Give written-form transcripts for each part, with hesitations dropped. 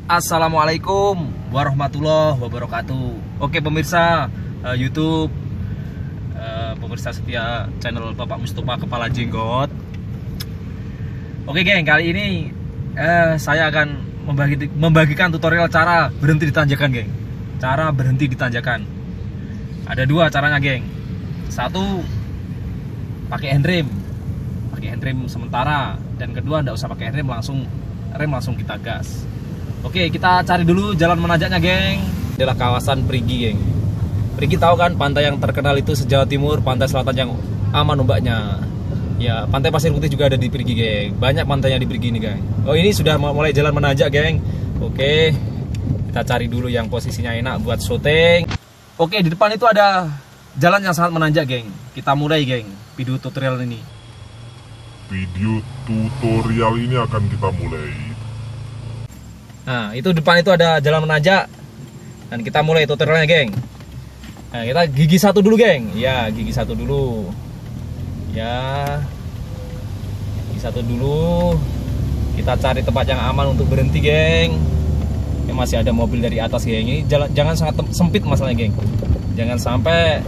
Assalamualaikum warahmatullahi wabarakatuh. Oke pemirsa YouTube, pemirsa setia channel Bapak Mustafa Kepala Jenggot. Oke geng, kali ini saya akan membagikan tutorial cara berhenti di tanjakan geng. Cara berhenti di tanjakan. Ada dua caranya geng. Satu, pakai handrem. Pakai handrem sementara. Dan kedua, nggak usah pakai handrem, rem langsung kita gas. Oke, kita cari dulu jalan menanjaknya, geng. Adalah kawasan Perigi, geng. Perigi tahu kan, pantai yang terkenal itu se-Jawa Timur, pantai selatan yang aman ombaknya. Ya, pantai Pasir Putih juga ada di Perigi, geng. Banyak pantainya di Perigi nih, geng. Oh, ini sudah mulai jalan menanjak, geng. Oke, kita cari dulu yang posisinya enak buat syuting. Oke, di depan itu ada jalan yang sangat menanjak, geng. Kita mulai, geng, video tutorial ini. Video tutorial ini akan kita mulai. Nah, itu depan itu ada jalan menanjak. Dan kita mulai tutorialnya, geng. Nah, kita gigi satu dulu, geng. Ya, gigi satu dulu. Ya, gigi satu dulu. Kita cari tempat yang aman untuk berhenti, geng. Ya, masih ada mobil dari atas, geng. Ini jalan, jangan sangat sempit masalahnya, geng. Jangan sampai.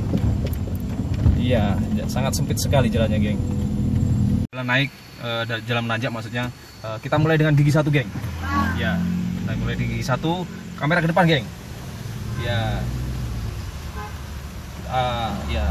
Iya, sangat sempit sekali jalannya, geng. Jalan naik, jalan menanjak maksudnya. Kita mulai dengan gigi satu, geng. Ya, kita mulai di gigi satu, kamera ke depan, geng. Ya, ya,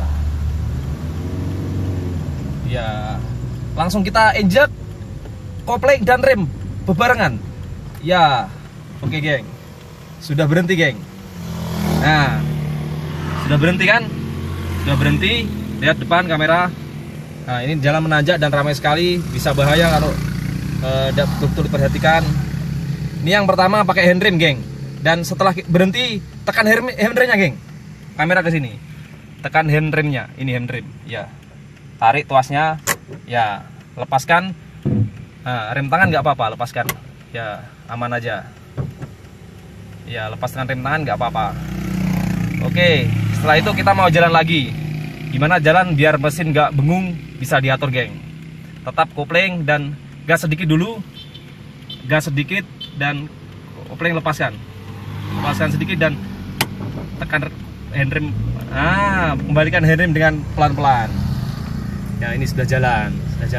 ya, langsung kita injek kopling dan rem bebarengan. Ya, oke, geng. Sudah berhenti, geng. Nah, sudah berhenti kan? Sudah berhenti. Lihat depan kamera. Nah, ini jalan menanjak dan ramai sekali, bisa bahaya kalau tidak betul-betul diperhatikan. Ini yang pertama pakai handrem, geng. Dan setelah berhenti, tekan handremnya, geng. Kamera ke sini. Tekan handremnya. Ini handrem. Ya. Tarik tuasnya. Ya. Lepaskan. Nah, rem tangan nggak apa-apa, lepaskan. Ya, aman aja. Ya, lepaskan rem tangan nggak apa-apa. Oke. Setelah itu kita mau jalan lagi. Gimana jalan biar mesin nggak bengung, bisa diatur, geng. Tetap kopling dan gas sedikit dulu. Gas sedikit dan kopling lepaskan. Lepaskan sedikit dan tekan handrem. Kembalikan handrem dengan pelan-pelan. Ya, ini sudah jalan,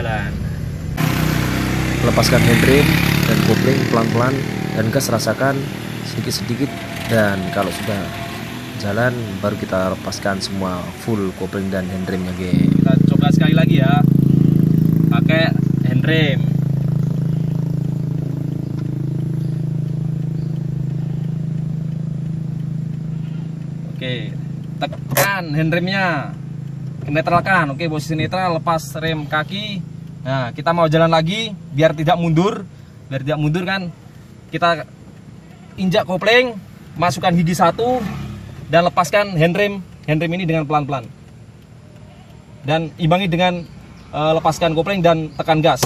Lepaskan handrem dan kopling pelan-pelan dan gas rasakan sedikit-sedikit, dan kalau sudah jalan baru kita lepaskan semua full kopling dan handremnya, geng. Kita coba sekali lagi ya. Pakai handrem. Oke, tekan handremnya, netralkan. Oke, posisi netral, lepas rem kaki. Nah, kita mau jalan lagi biar tidak mundur. Biar tidak mundur kan, kita injak kopling, masukkan gigi satu dan lepaskan handrem ini dengan pelan-pelan. Dan imbangi dengan lepaskan kopling dan tekan gas.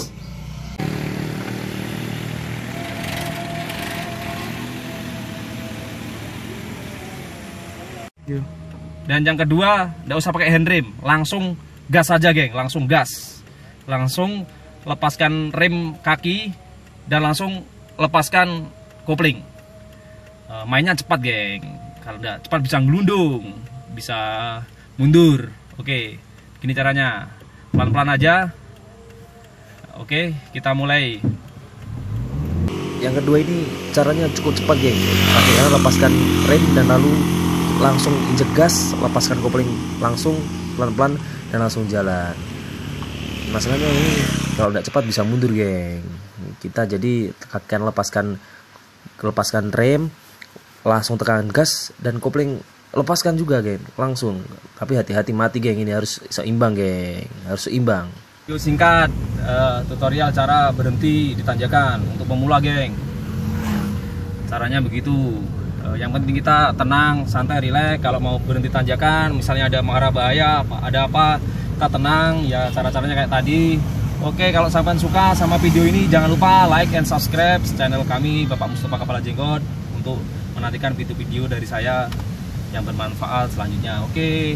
Dan yang kedua, nggak usah pakai handrem, langsung gas saja, geng. Langsung gas, langsung lepaskan rem kaki dan langsung lepaskan kopling. Mainnya cepat, geng. Kalau nggak cepat bisa ngelundung, bisa mundur. Oke, gini caranya, pelan-pelan aja. Oke, kita mulai. Yang kedua ini caranya cukup cepat, geng. Akhirnya lepaskan rem dan lalu langsung injek gas, lepaskan kopling langsung pelan-pelan dan langsung jalan. Masalahnya ini kalau tidak cepat bisa mundur, geng. Kita jadi tekan lepaskan rem, langsung tekan gas dan kopling lepaskan juga, geng, langsung. Tapi hati-hati mati, geng. Ini harus seimbang, geng. Harus seimbang. Video singkat tutorial cara berhenti di tanjakan untuk pemula, geng. Caranya begitu. Yang penting kita tenang, santai, rileks. Kalau mau berhenti tanjakan, misalnya ada mengarah bahaya, ada apa, kita tenang. Ya, cara-caranya kayak tadi. Oke, kalau sampai suka sama video ini, jangan lupa like and subscribe channel kami Bapak Mustafa Kepala Jenggot untuk menantikan video-video dari saya yang bermanfaat selanjutnya. Oke,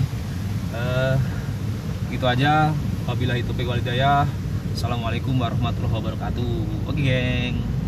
gitu aja. Wabillahi taufiq wal hidayah. Assalamualaikum warahmatullahi wabarakatuh. Oke, geng.